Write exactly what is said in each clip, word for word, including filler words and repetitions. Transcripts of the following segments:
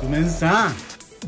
覆面さん、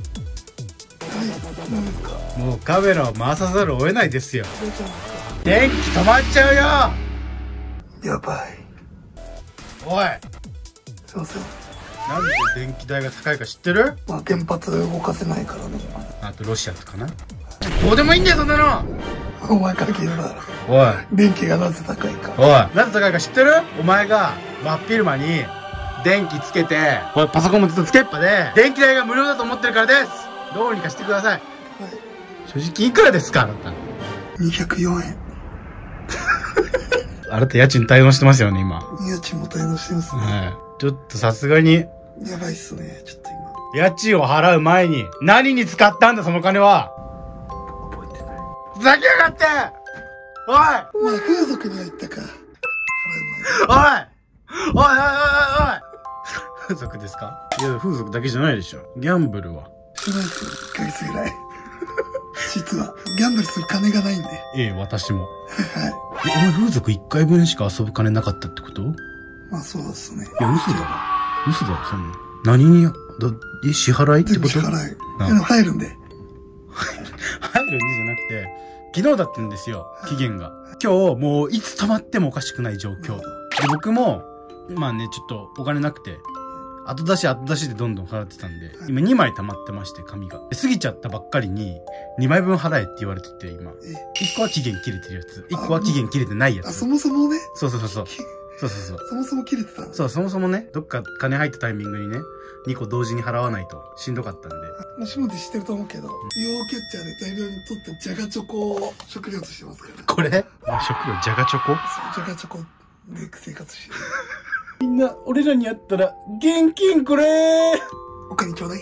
もうカメラを回さざるを得ないですよ。電気止まっちゃうよ。 やばい。 おい、 すいません。 なんで電気代が高いか知ってる？ まあ原発動かせないからね。 あとロシアとかな。どうでもいいんだよそんなの。 お前から聞いただろ。 おい、 電気がなぜ高いか。 おい、なぜ高いか知ってる？お前が真っ昼間に電気つけて、これパソコンもずっとつけっぱで電気代が無料だと思ってるからです。どうにかしてください。はい、正直いくらですかあなた？ にひゃくよんえん。 あなた家賃滞納してますよね今。 家賃も滞納してますね。 はい。ちょっとさすがにやばいっすね。ちょっと今。 家賃を払う前に何に使ったんだその金は。 覚えてない。 ふざけやがって。おい。 まあ風俗には行ったか。 おい。おいおいおいおいおい。風俗ですか？いや風俗だけじゃないでしょ。ギャンブルは。 しないっすよ。いっかげつぐらい。実はギャンブルする金がないんで。 ええ、私も。 はい。 お前風俗いっかいぶんしか遊ぶ金なかったってこと？ まあそうですね。 いや嘘だろ。嘘だろそんな。何にだえ支払いってこと？ 支払い。でも入るんで。 入るんでじゃなくて、昨日だったんですよ、期限が。今日もういつ止まってもおかしくない状況。で、僕も、まあね、ちょっとお金なくて、後出し後出しでどんどん払ってたんで、今にまい溜まってまして、紙が。過ぎちゃったばっかりに、にまいぶん払えって言われてて、今。いっこは期限切れてるやつ。いっこは期限切れてないやつ。 あ、そもそもね。 そうそうそうそう。そうそうそう。 そもそも切れてたんだ。 そう、そもそもね、どっか金入ったタイミングにね、にこ同時に払わないとしんどかったんで。 吉本知ってると思うけど、羊キャッチャーで大量に取ったジャガチョコを食料としてますから。 これあ、食料、ジャガチョコ？ そう、ジャガチョコで生活してる。 みんな、俺らに会ったら、現金くれー。 お金ちょうだい。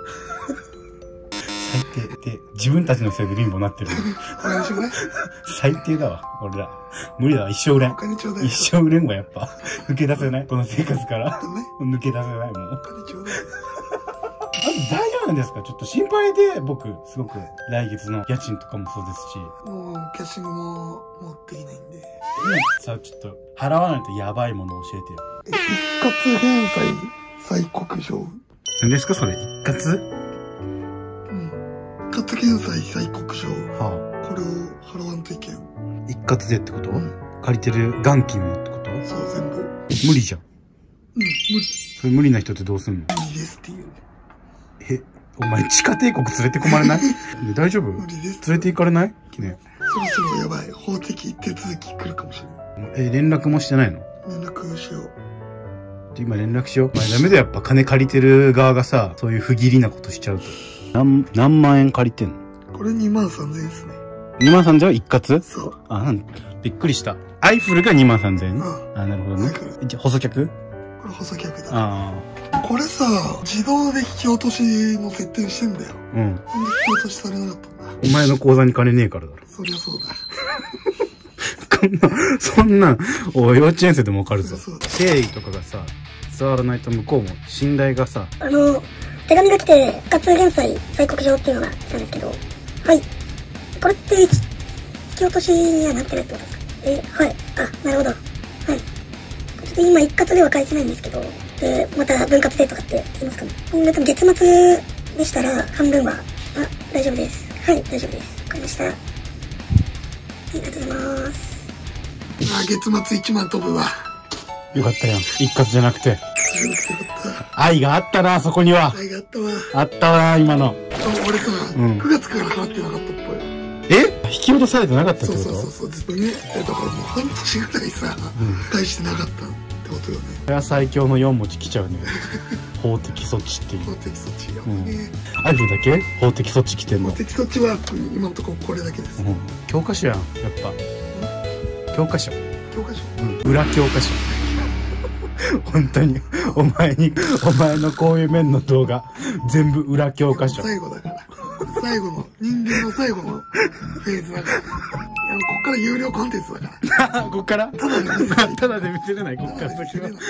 最低で、自分たちのせいで貧乏になってる。 お金ちょうだい。 最低だわ、俺ら。無理だわ、一生売れん。 お金ちょうだい。 一生売れんわ、やっぱ。抜け出せないこの生活から。 ね、 抜け出せないもん。 お金ちょうだい。 あと大丈夫なんですか？ちょっと心配で、僕、すごく、来月の家賃とかもそうですし。 もう、キャッシングも持っていないんで。 今さ、ちょっと、払わないとやばいものを教えてよ。 一括返済再告状。 何ですかそれ？一括？ うん。一括返済再告状。はあ。これを払わんといけん。 一括でってこと？ うん、 借りてる元金もってこと？ そう、全部。 無理じゃん。 うん、無理。 それ無理な人ってどうすんの？ 無理ですっていう。 え、お前地下帝国連れてこまれない？ね、大丈夫？ 無理です。 連れて行かれない？ね。 そろそろやばい。法的手続き来るかもしれない。 え、連絡もしてないの？ 連絡しよう。 今連絡しよう。お前ダメだよ、やっぱ金借りてる側がさ、そういう不義理なことしちゃうと。何、何万円借りてんの？ これにまんさんぜんえんですね。 にまんさんぜんえんは一括？ そう。 あ、なんびっくりした。アイフルがにまんさんぜんえん？ うん。 あ、なるほどね。じゃ、細客？ これ細客だ。 ああ。これさ、自動で引き落としの設定してんだよ。 うん。 なんで引き落としされなかったんだ。 お前の口座に金ねえからだろ。 そりゃそうだ。 こんな、そんな、おい、幼稚園生でもわかるぞ。 そうだ。 誠意とかがさ、伝わらないと向こうも信頼がさ。 あの、手紙が来て、一括返済再告状っていうのが来たんですけど、はい。これって引き落としにはなってないってことですか？え、はい。あ、なるほど。はい。ちょっと今一括では返せないんですけど、で、また分割でとかって言いますかね。今月の月末でしたら半分は、あ、大丈夫です。はい、大丈夫です。わかりました。はい、ありがとうございます。 あ、月末いちまん飛ぶわ。 よかったやん。一括じゃなくて。 よかった。 愛があったな、そこには。 愛があったわ。 あったわ、今の。 あ、俺さ、 うん、 くがつから払ってなかったっぽい。 え？引き落とされてなかったってこと？ そうそうそうそう、ずっとね。え、だからもう半年ぐらいさ、うん、返してなかったってことよね。 これは最強のよん文字来ちゃうね。法的措置っていう。 法的措置やもんね。 アイフルだけ法的措置来てんの？ 法的措置は今のところこれだけです。 うん、教科書やん、やっぱ。教科書。 教科書？ うん、裏教科書。本当に、お前に、お前のこういう面の動画、全部裏教科書。 最後だから。最後の、人間の最後のフェーズだから。こっから有料コンテンツだから。 こっからただで見せない。 ただで見せれない、こっから先は。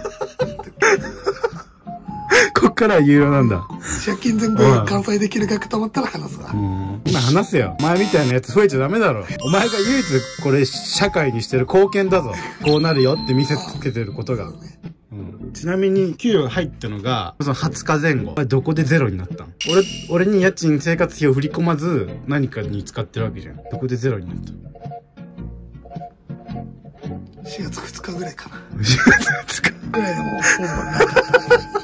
こっからは有料なんだ。 借金全部完済できる額と思ったら話すわ。 うん。今話せよ。お前みたいなやつ増えちゃダメだろ。お前が唯一これ社会にしてる貢献だぞ。こうなるよって見せつけてることが。ううん、ちなみに給料が入ったのがそのはつかぜん後。どこでゼロになったん？俺俺に家賃生活費を振り込まず何かに使ってるわけじゃん。どこでゼロになった？ しがつふつかぐらいかな。 しがつふつかぐらいでもうほぼなかった。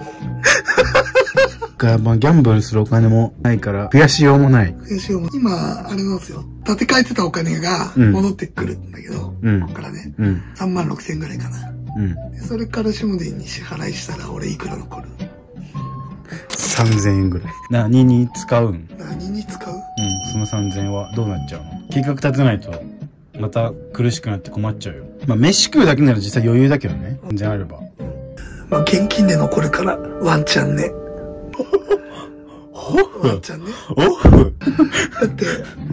まあ、ギャンブルするお金もないから増やしようもない。 増やしようも今あれなんですよ、立て替えてたお金が戻ってくるんだけど、うん、ここからね、うん、さんまんろくせんぐらいかな、うん、でそれから下田に支払いしたら俺いくら残る？ さんぜんえんぐらい。何に使うん？ 何に使う？うん、 そのさんぜんえんはどうなっちゃうの？計画立てないとまた苦しくなって困っちゃうよ。まあ飯食うだけなら実際余裕だけどね、全然あれば。 まあ現金で残るからワンチャンね。ワンチャンね。 オフだって、うん、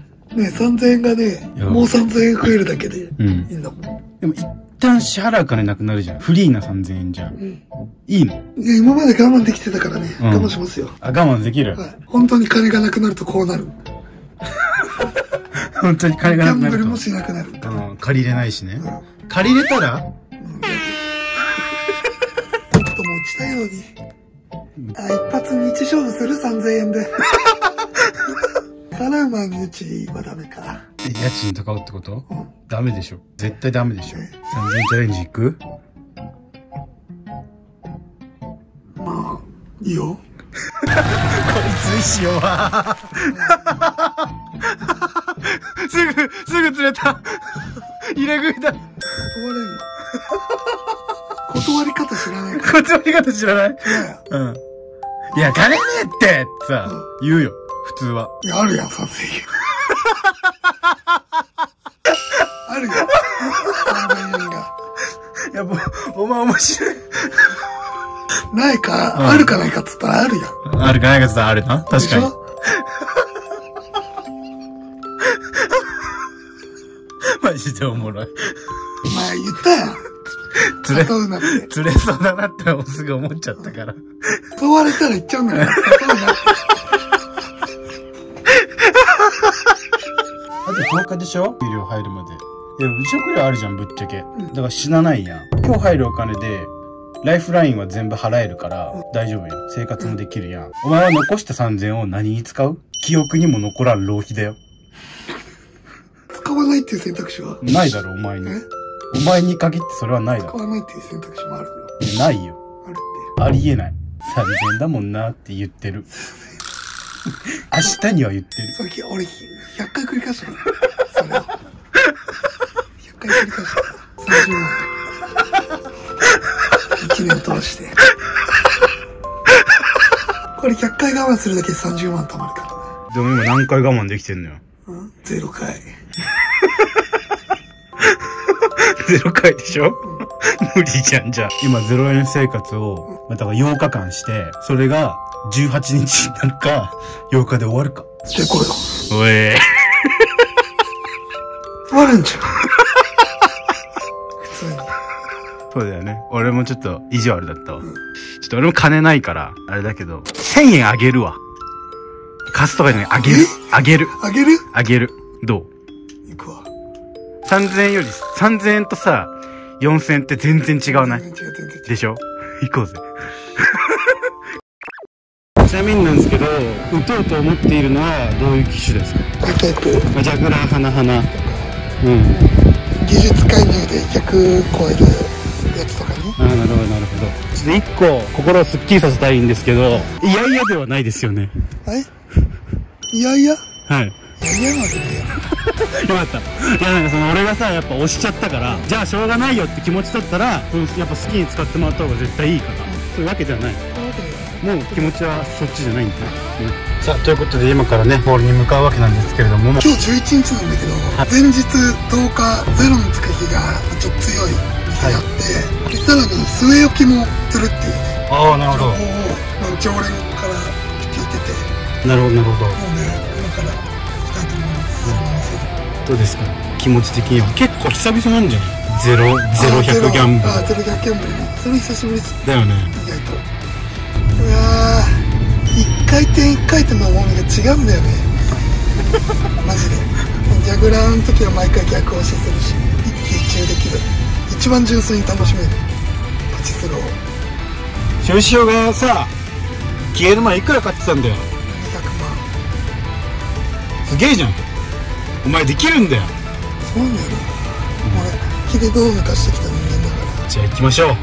ねさんぜんえんがね、もうさんぜんえん増えるだけでいいんだもん。 でも一旦支払う金なくなるじゃん。フリーなさんぜんえんじゃん。うん、いいの？ いや、今まで我慢できてたからね、うん、我慢しますよ。 あ、我慢できる？ はい。本当に金がなくなるとこうなる。 本当に金がなくなると。 ギャンブルもしなくなる。 うん、借りれないしね。うん、借りれたら、うん、ちょっともう落ちたように。あ、一発にいち勝負するさんぜんえんで。払う前にうちはダメか。 家賃とかってこと？うん、ダメでしょ。絶対ダメでしょ。さんぜんえんチャレンジいく？ まあ、いいよ。こいついしようわ。すぐ、すぐ釣れた。入れ食いだ。 断れんの？断り方知らないから。断り方知らない？うん。いや、金ねえってってさ、うん、言うよ。普通は。 いや、あるやん、さんぜんえん。あるよ。さんぜんえんが。 いや、もう、お前面白い。 ないか、うん、あるかないかっつったらあるやん。 あるかないかっつったらあるな。確かに。マジでおもろい。 お前言ったやん。 釣れ、釣れそうだなってもうすぐ思っちゃったから。 問われたら言っちゃうんだから。誘うなって。 あととおかでしょ？給料入るまで。いや、食料あるじゃん、ぶっちゃけ。だから死なないやん。今日入るお金で、ライフラインは全部払えるから、大丈夫よ。生活もできるやん。お前は残したさんぜんえんを何に使う？記憶にも残らん浪費だよ。 使わないっていう選択肢はないだろ、お前に。お前に限ってそれはないだろ。 使わないっていう選択肢もあるよ。 ないよ。 あるって。 ありえない。さんぜんえんだもんなって言ってる。明日には言ってる。 それ、俺、ひゃっかい繰り返したから。それを。ひゃっかい繰り返した。さんじゅうまん。いちねん通して。これひゃっかい我慢するだけでさんじゅうまん貯まるからね。 でも今何回我慢できてんのよ。 うん、ゼロかい。 ゼロかいでしょ、うん、無理じゃん、じゃあ。今ゼロえん生活を、まあ、だからようかかんして、それがじゅうはちにちになるか、ようかで終わるか。 じゃあこれよ。 おえ終わるんじゃん。普通に。 そうだよね。俺もちょっと意地悪だったわ。うん、ちょっと俺も金ないから、あれだけど、せんえんあげるわ。貸すとかじゃない、あげる。あげる。 あげるあげる。どう？ 行くわ。 さんぜんえんより、さんぜんえんとさ、よんせんえんって全然違うない？ 全然違う、全然違う。 でしょ？行こうぜ。ちなみになんですけど、打とうと思っているのはどういう機種ですか？ タイプ。 ジャグラー、花々。うん。 技術介入でひゃく超えるやつとかね。 ああ、なるほど、なるほど。ちょっと一個、心をスッキリさせたいんですけど、いやいやではないですよね。 はいいやいやはい。 いやいやまでね。 よかった。いや、なんかその俺がさ、やっぱ押しちゃったから、じゃあしょうがないよって気持ちだったら、やっぱ好きに使ってもらった方が絶対いいから。そういうわけではない。もう気持ちはそっちじゃないんだね。うん、さあ、ということで今からね、ボールに向かうわけなんですけれども。 今日じゅういちにちなんだけど、はい、前日とおか、ゼロのつく日がちょっと強い店があって、はい、でさらに据え置きもするっていうね。 ああ、なるほど。 情報を常連から聞いてて。 なるほど、なるほど。 もうね、今から行きたいと思います。 うん、どうですか、気持ち的には。結構久々なんじゃない？ゼロ、ゼロひゃくギャンブル。 ああ、ゼロひゃくギャンブルね。それ久しぶりです。 だよね。 意外と。うわー、一回転一回転の重みが違うんだよね。マジで。ジャグラーの時は毎回逆押しするし、一喜一憂できる。一番純粋に楽しめるパチスローしおしおがさ消える前いくら買ってたんだよ。 にひゃくまん。 すげえじゃん、お前できるんだよ。 そうなんだよな、俺気でどう抜かしてきた人間だから。 じゃあ行きましょう。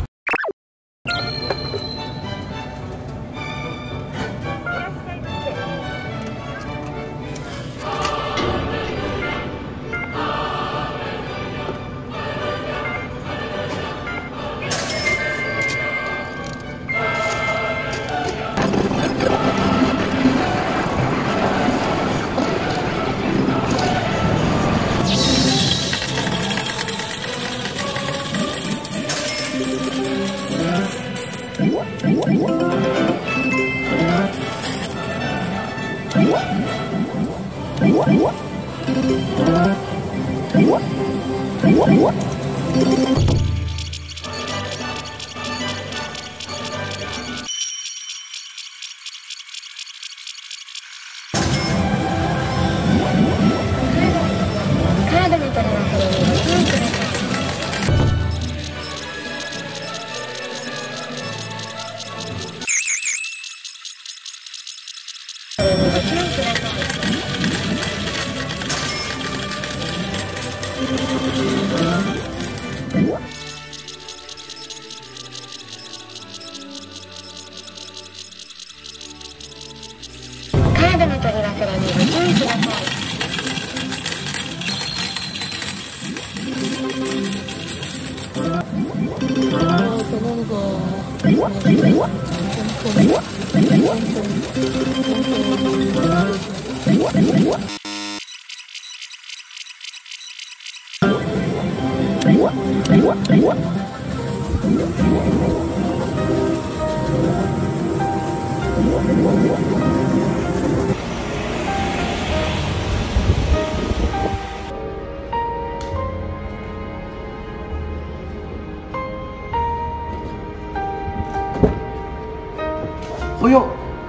早っ。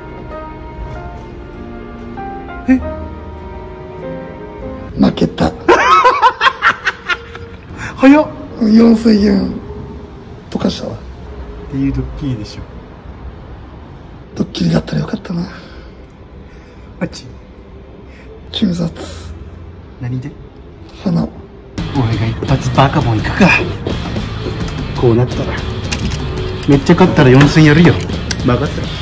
え、 負けた。 早っ。 よんせんえん溶かしたわ。 っていうドッキリでしょ。 ドッキリだったらよかったな。 マジ？ 中雑。 何で？ 花。 俺が一発バカボン行くか。こうなったらめっちゃ勝ったらよんせんやるよ。任せろ。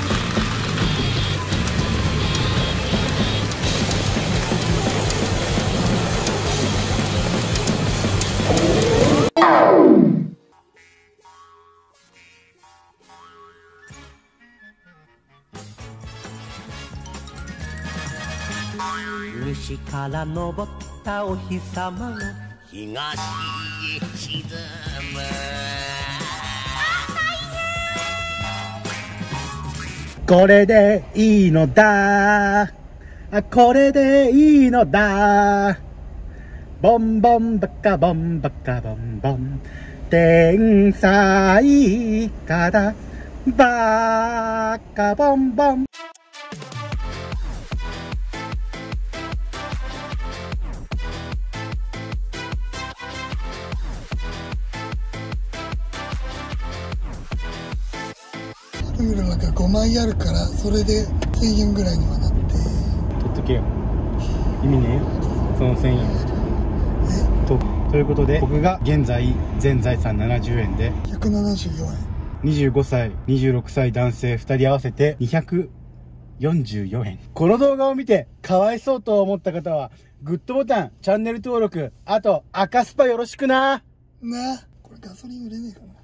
西から昇ったお日様が東へ沈む。 これでいいのだ、これでいいのだ、ボンボンバカボンバカボンボン、天才かだバカボンボン。 ルールなんかごまいあるからそれでせんえんぐらいにはなって。 取っとけよ、意味ねえよそのせんえんと。ということで僕が現在全財産ななじゅうえんでひゃくななじゅうよえん、 にじゅうごさいにじゅうろくさい男性ふたり合わせてにひゃくよんじゅうよえん。この動画を見てかわいそうと思った方はグッドボタン、チャンネル登録、あと赤スパよろしくな。 なあ、これガソリン売れねえかな。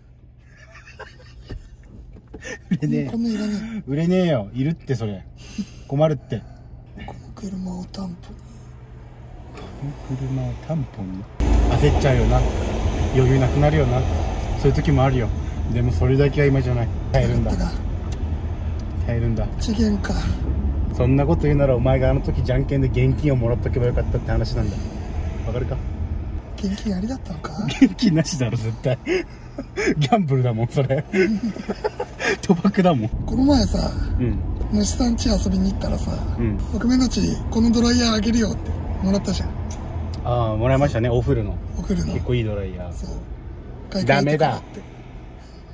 売れねえ。 こんなんいらね売れねえよ。いるってそれ。困るって。 この車を担保に。 この車を担保に。焦っちゃうよな。余裕なくなるよな。そういう時もあるよ。でもそれだけは今じゃない。耐えるんだ。耐えるんだ。 次元か。 そんなこと言うならお前があの時じゃんけんで現金をもらっとけばよかったって話なんだ。わかるか？ 現金ありだったのか？ 現金なしだろ絶対。ギャンブルだもんそれ。賭博だもん。 この前さ、 うん、 虫さん家遊びに行ったらさ、 うん、 僕めのちこのドライヤーあげるよってもらったじゃん。 ああ、もらいましたね。オフルのオフルの結構いいドライヤー。 そう、買い替えてダメだ。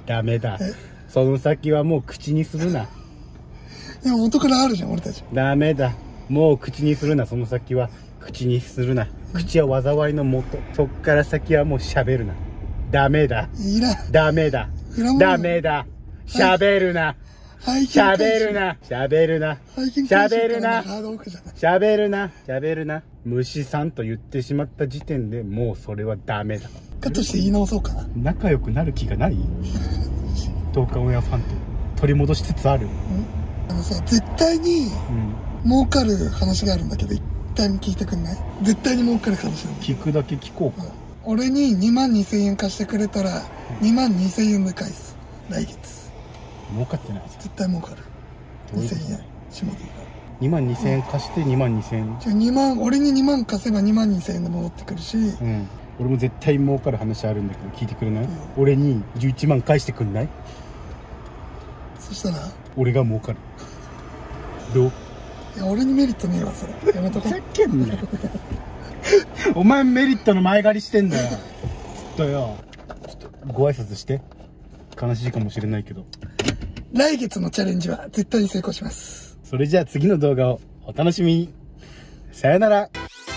ダメだ。その先はもう口にするな。 でも元からあるじゃん、俺たち。 ダメだ。もう口にするな、その先は。口にするな。口は災いの元。そっから先はもう喋るな。ダメだ。 いらん。 ダメだ。ダメだ。喋るな。喋るな。喋るな。喋るな。喋るな。喋るな。虫さんと言ってしまった時点でもうそれはダメだ。 カットして言い直そうかな。 仲良くなる気がない？東海オンエアファンと取り戻しつつある。 あのさ、絶対に儲かる話があるんだけど、一旦聞いてくんない？絶対に儲かる話なんだ。 聞くだけ聞こうか。 俺ににまんにせんえん貸してくれたらにまんにせんえんで返す。来月。 儲かってない。 絶対儲かる。にせんえん。下でにまんにせんえん貸してにまんにせんえん。 じゃあにまん、俺ににまん貸せばにまんにせんえんで戻ってくるし、うん、 俺も絶対儲かる話あるんだけど聞いてくれない？うん、俺にじゅういちまん返してくんない？ そしたら俺が儲かる。どう？ いや、俺にメリットねえわ、それ。やめとこう。 ふざけんなよ。お前メリットの前借りしてんだよ。ちょっとよ、ちょっとご挨拶して。悲しいかもしれないけど。 来月のチャレンジは絶対に成功します。 それじゃあ次の動画をお楽しみに。さよなら。